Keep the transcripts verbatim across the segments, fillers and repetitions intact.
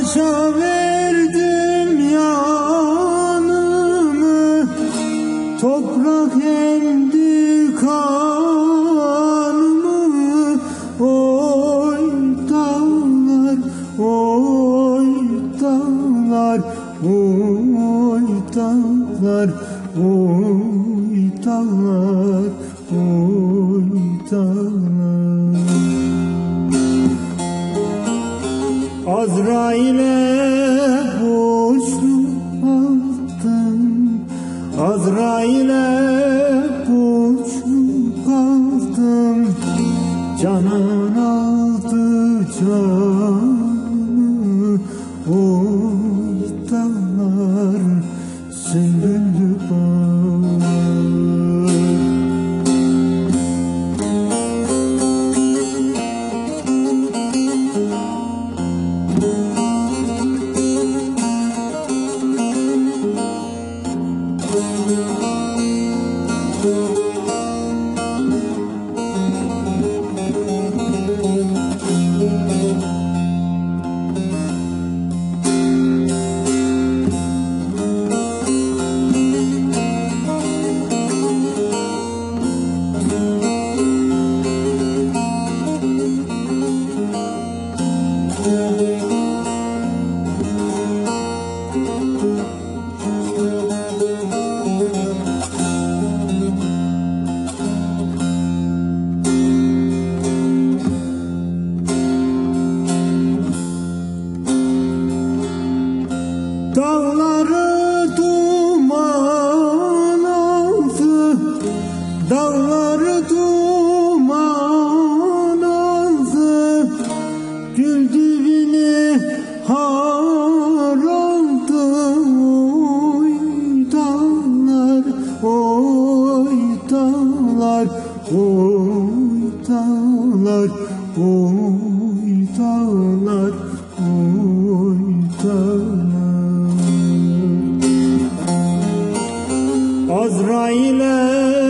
Taşa verdim yanımı, toprak emdi kanımı. Oy dağlar, oy dağlar, oy dağlar, oy dağlar, oy dağlar. Azrail'e boşluk aldım, Azrail'e boşluk aldım. Canan aldı canımı, oy dağlar, sümbüllü bağlar. Dağları duman aldı, dağları duman aldı. Gül dibini har aldı. Oy dağlar, oy dağlar, oy dağlar, oy dağlar, oy dağlar. Azrail'e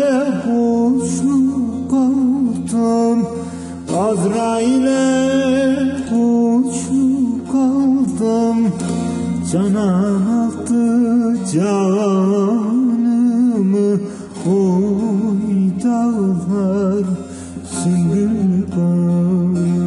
boşluk aldım, Azrail'e boşluk aldım. Canan aldı canımı, oy dağlar, sümbül bağlar.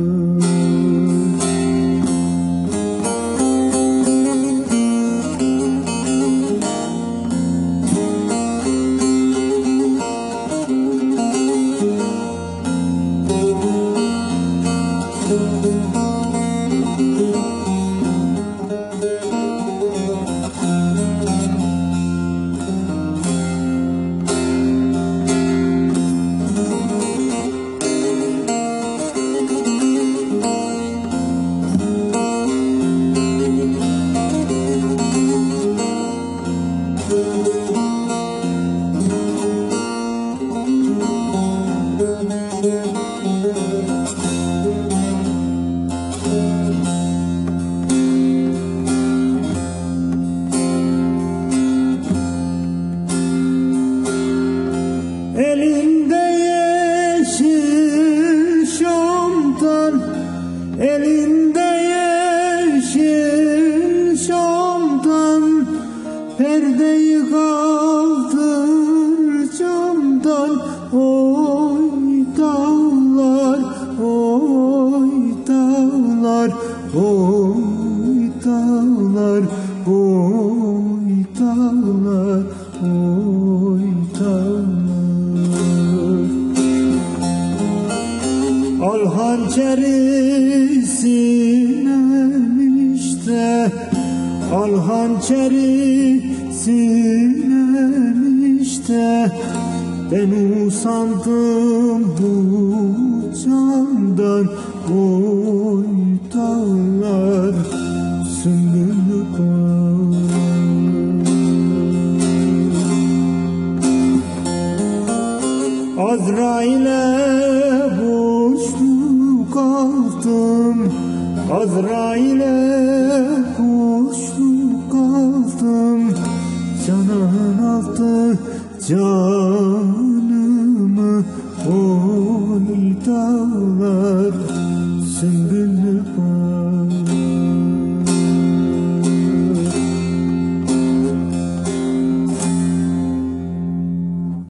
Elinde yeşil şamdan, elinde yeşil şamdan. Perdeyi kaldır camdan. Oy dağlar, oy dağlar, oy dağlar, oy dağlar, oy dağlar. Al hançeri sinem işte, al hançeri sinem işte. Ben usandım bu candan. Oy dağlar, sümbüllü bağlar. Azrail'e boşluk aldım, Azrail'e boşluk aldım. Canan aldı canımı, oy dağlar, sümbül